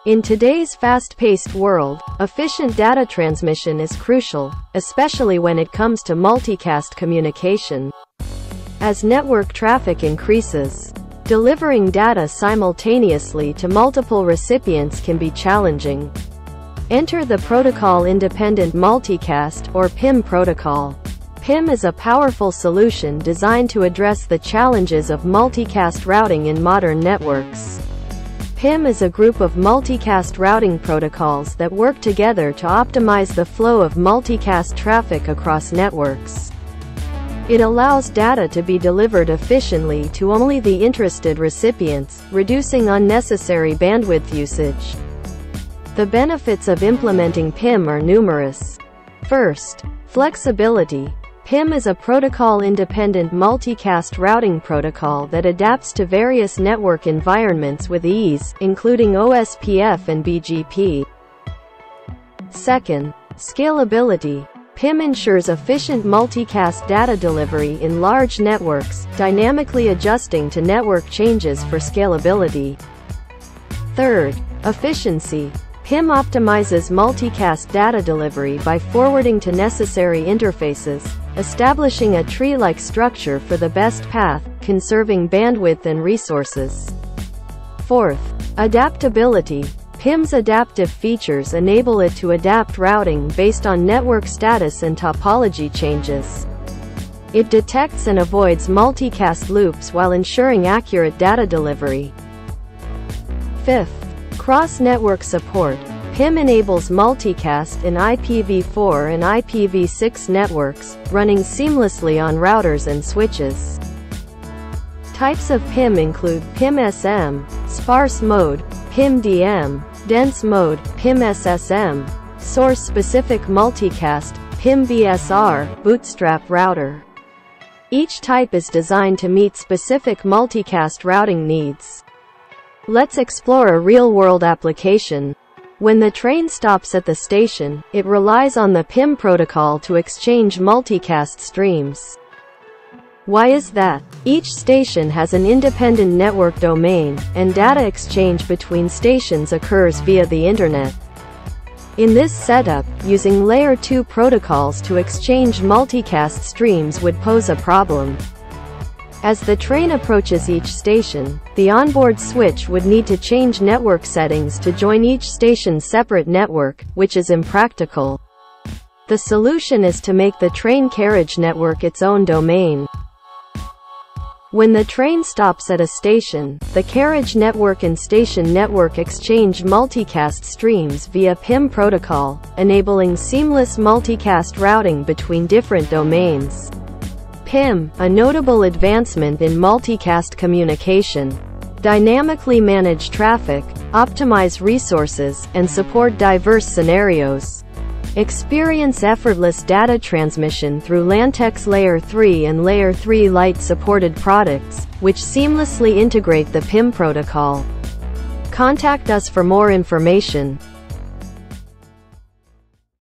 In today's fast-paced world, efficient data transmission is crucial, especially when it comes to multicast communication. As network traffic increases, delivering data simultaneously to multiple recipients can be challenging. Enter the Protocol-Independent Multicast, or PIM protocol. PIM is a powerful solution designed to address the challenges of multicast routing in modern networks. PIM is a group of multicast routing protocols that work together to optimize the flow of multicast traffic across networks. It allows data to be delivered efficiently to only the interested recipients, reducing unnecessary bandwidth usage. The benefits of implementing PIM are numerous. First, flexibility. PIM is a protocol-independent multicast routing protocol that adapts to various network environments with ease, including OSPF and BGP. Second, scalability. PIM ensures efficient multicast data delivery in large networks, dynamically adjusting to network changes for scalability. Third, efficiency. PIM optimizes multicast data delivery by forwarding to necessary interfaces, establishing a tree-like structure for the best path, conserving bandwidth and resources. Fourth, adaptability. PIM's adaptive features enable it to adapt routing based on network status and topology changes. It detects and avoids multicast loops while ensuring accurate data delivery. Fifth, cross-network support. PIM enables multicast in IPv4 and IPv6 networks, running seamlessly on routers and switches. Types of PIM include PIM-SM, sparse mode, PIM-DM, dense mode, PIM-SSM, source-specific multicast, PIM-BSR, bootstrap router. Each type is designed to meet specific multicast routing needs. Let's explore a real-world application. When the train stops at the station, it relies on the PIM protocol to exchange multicast streams. Why is that? Each station has an independent network domain, and data exchange between stations occurs via the Internet. In this setup, using Layer 2 protocols to exchange multicast streams would pose a problem. As the train approaches each station, the onboard switch would need to change network settings to join each station's separate network, which is impractical. The solution is to make the train carriage network its own domain. When the train stops at a station, the carriage network and station network exchange multicast streams via PIM protocol, enabling seamless multicast routing between different domains. PIM, a notable advancement in multicast communication. Dynamically manage traffic, optimize resources, and support diverse scenarios. Experience effortless data transmission through Lantex Layer 3 and Layer 3 Lite supported products, which seamlessly integrate the PIM protocol. Contact us for more information.